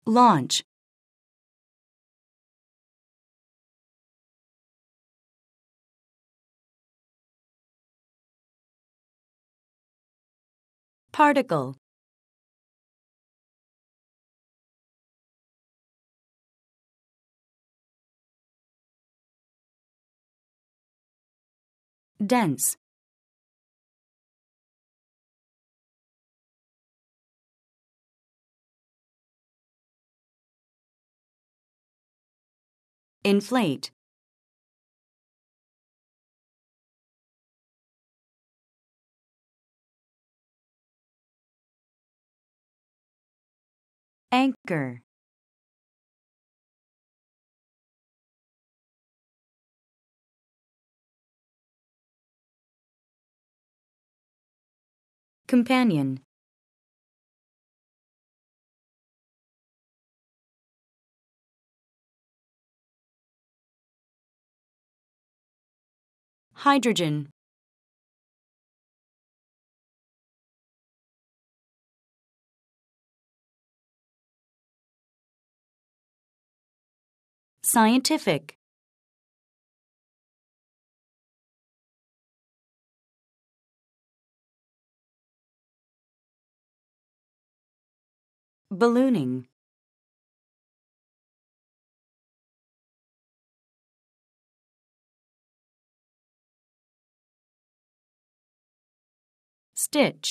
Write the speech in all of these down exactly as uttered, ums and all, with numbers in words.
Launch. Particle. Dense. Inflate. Anchor. Companion. Hydrogen. Scientific. Ballooning. Stitch.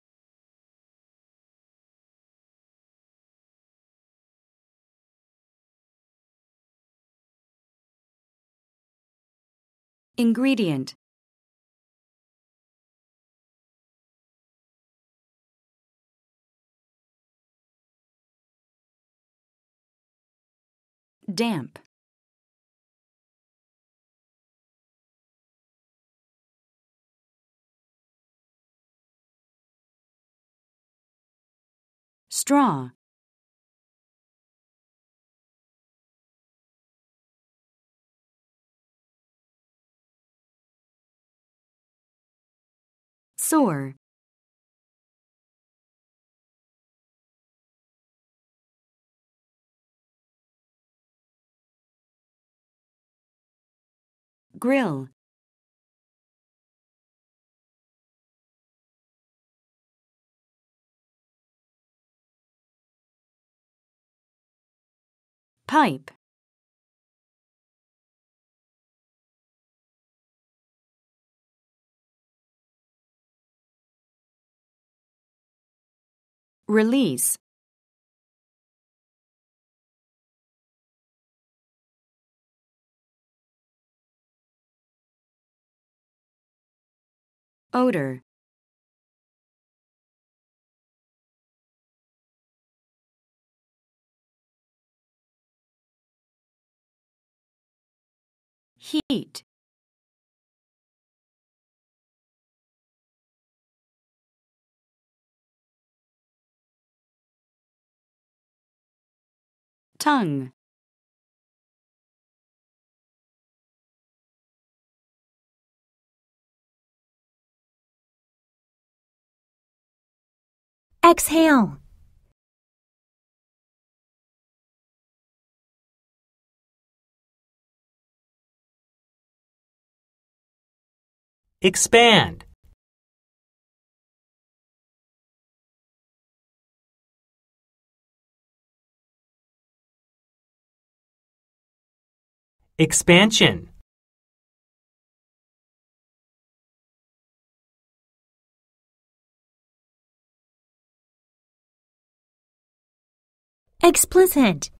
Ingredient. Damp. Straw. Soar. Grill. Pipe. Release. Odor. Heat. Tongue. Exhale. Expand. Expansion. Explicit.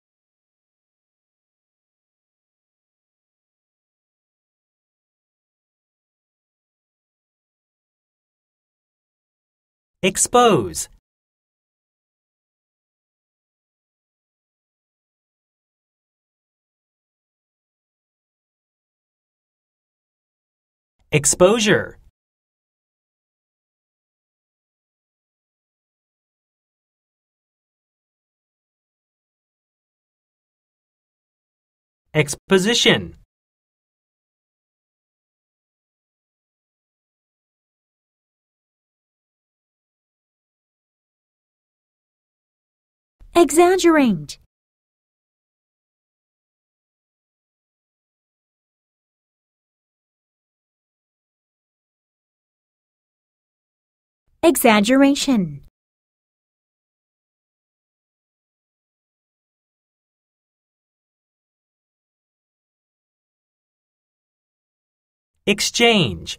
Expose. Exposure. Exposition. Exaggerate. Exaggeration. Exchange.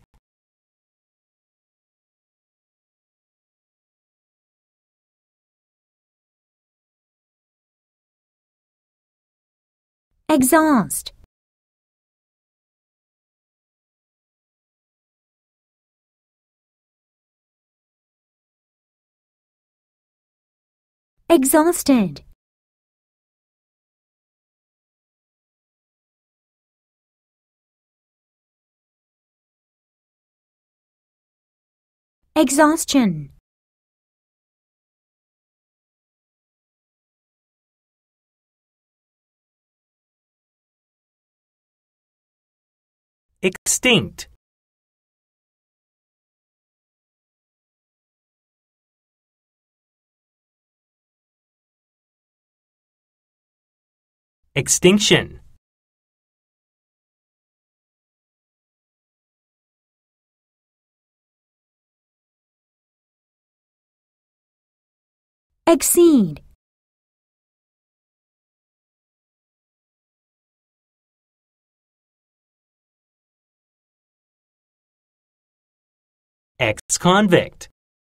Exhaust. Exhausted. Exhaustion. Extinct. Extinction. Exceed. Ex-convict.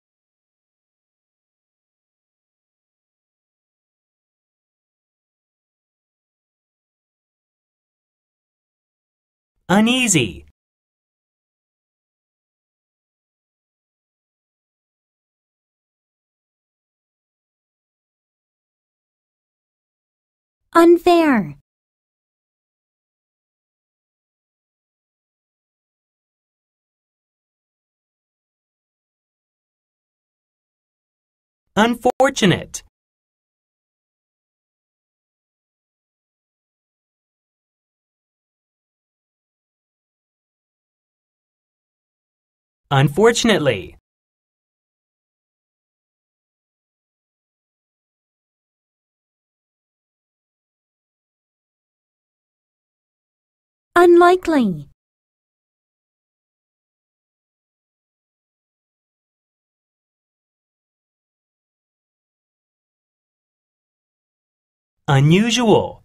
Uneasy. Unfair. Unfortunate. Unfortunately. Unlikely. Unusual.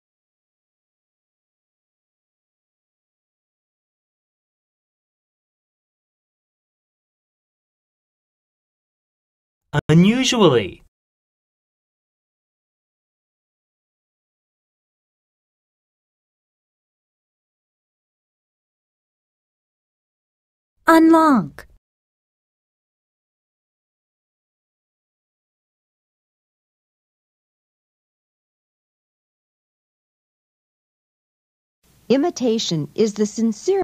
Unusually. Unlock. Imitation is the sincere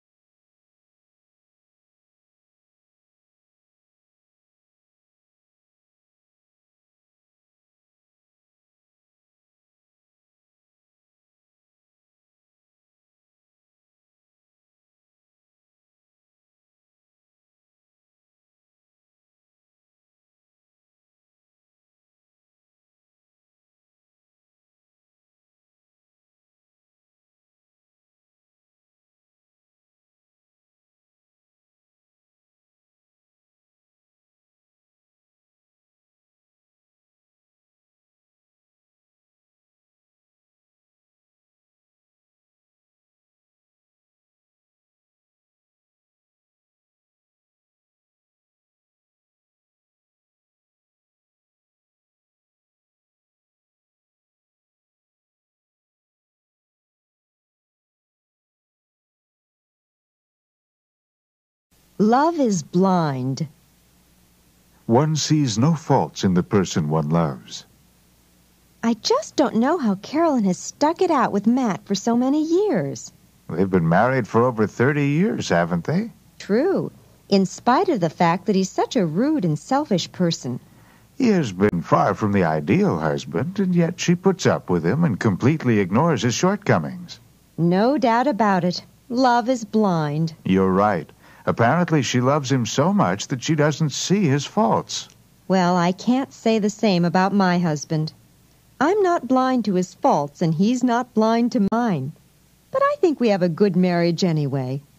love is blind. One sees no faults in the person one loves. I just don't know how Carolyn has stuck it out with Matt for so many years. They've been married for over thirty years, haven't they? True, in spite of the fact that he's such a rude and selfish person. He has been far from the ideal husband, and yet she puts up with him and completely ignores his shortcomings. No doubt about it. Love is blind. You're right. Apparently she loves him so much that she doesn't see his faults. Well, I can't say the same about my husband. I'm not blind to his faults, and he's not blind to mine. But I think we have a good marriage anyway.